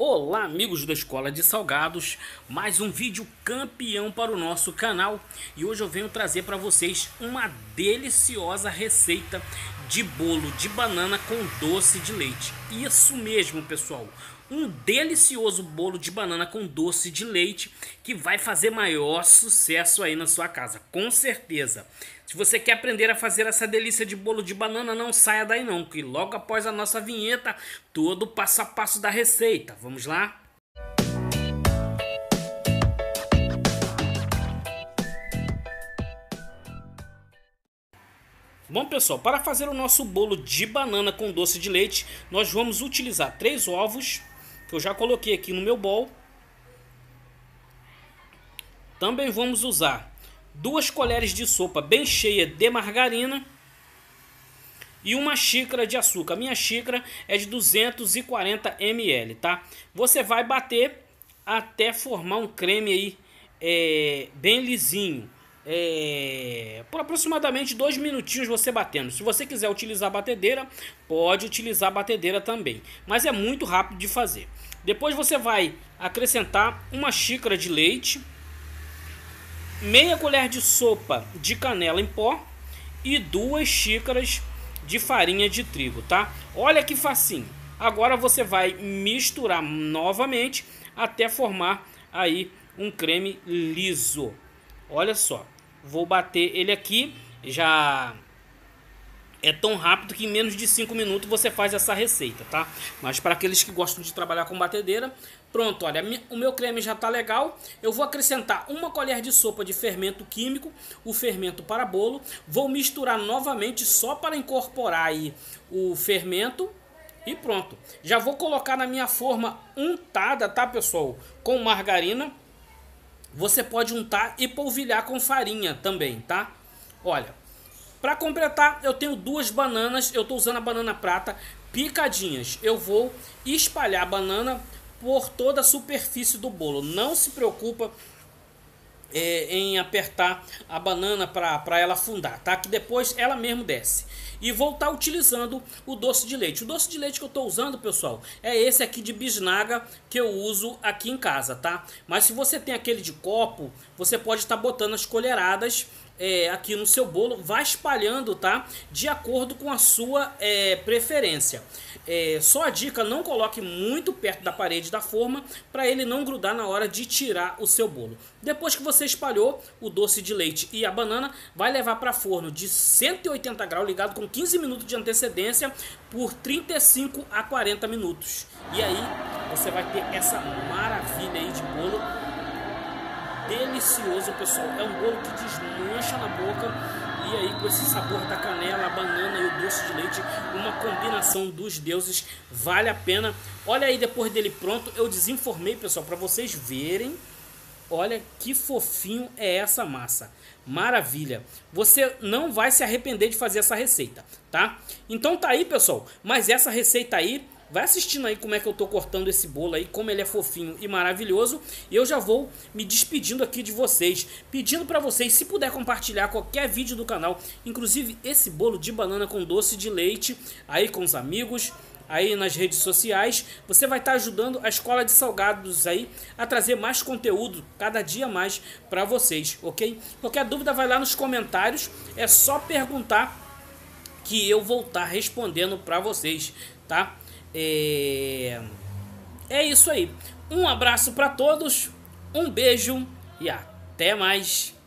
Olá, amigos da Escola de Salgados, mais um vídeo campeão para o nosso canal. E hoje eu venho trazer para vocês uma deliciosa receita de bolo de banana com doce de leite. Isso mesmo, pessoal, um delicioso bolo de banana com doce de leite que vai fazer maior sucesso aí na sua casa, com certeza. Se você quer aprender a fazer essa delícia de bolo de banana, não saia daí não, que logo após a nossa vinheta, todo o passo a passo da receita. Vamos lá? Bom, pessoal, para fazer o nosso bolo de banana com doce de leite, nós vamos utilizar 3 ovos, que eu já coloquei aqui no meu bowl. Também vamos usar 2 colheres de sopa bem cheia de margarina e 1 xícara de açúcar. Minha xícara é de 240 ml, tá? Você vai bater até formar um creme aí bem lisinho. Por aproximadamente 2 minutinhos você batendo. Se você quiser utilizar a batedeira, pode utilizar a batedeira também, mas é muito rápido de fazer. Depois você vai acrescentar 1 xícara de leite, meia colher de sopa de canela em pó e 2 xícaras de farinha de trigo, tá? Olha que facinho. Agora você vai misturar novamente até formar aí um creme liso. Olha só, vou bater ele aqui, já é tão rápido que em menos de 5 minutos você faz essa receita, tá? Mas para aqueles que gostam de trabalhar com batedeira, pronto, olha, o meu creme já tá legal. Eu vou acrescentar 1 colher de sopa de fermento químico, o fermento para bolo. Vou misturar novamente só para incorporar aí o fermento e pronto. Já vou colocar na minha forma untada, tá, pessoal? Com margarina. Você pode untar e polvilhar com farinha também, tá? Olha, para completar, eu tenho 2 bananas, eu estou usando a banana prata picadinhas. Eu vou espalhar a banana por toda a superfície do bolo. Não se preocupa em apertar a banana para ela afundar, tá? Que depois ela mesmo desce. E vou estar utilizando o doce de leite. O doce de leite que eu estou usando, pessoal, é esse aqui de bisnaga que eu uso aqui em casa, tá? Mas se você tem aquele de copo, você pode estar botando as colheradas aqui no seu bolo, vai espalhando, tá? De acordo com a sua preferência. Só a dica, não coloque muito perto da parede da forma para ele não grudar na hora de tirar o seu bolo. Depois que você espalhou o doce de leite e a banana, vai levar para forno de 180 graus ligado com 15 minutos de antecedência por 35 a 40 minutos. E aí você vai ter essa maravilha aí de bolo delicioso, pessoal. É um bolo que desmancha na boca. E aí com esse sabor da canela, a banana e o doce de leite, uma combinação dos deuses, vale a pena. Olha aí, depois dele pronto, eu desenformei, pessoal, para vocês verem. Olha que fofinho é essa massa. Maravilha. Você não vai se arrepender de fazer essa receita, tá? Então tá aí, pessoal. Mas essa receita aí, vai assistindo aí como é que eu tô cortando esse bolo aí, como ele é fofinho e maravilhoso. E eu já vou me despedindo aqui de vocês, pedindo para vocês, se puder compartilhar qualquer vídeo do canal, inclusive esse bolo de banana com doce de leite, aí com os amigos, aí nas redes sociais, você vai estar ajudando a Escola de Salgados aí a trazer mais conteúdo, cada dia mais para vocês, ok? Qualquer dúvida vai lá nos comentários, é só perguntar que eu vou estar respondendo para vocês, tá? É isso aí. Um abraço para todos, um beijo e até mais.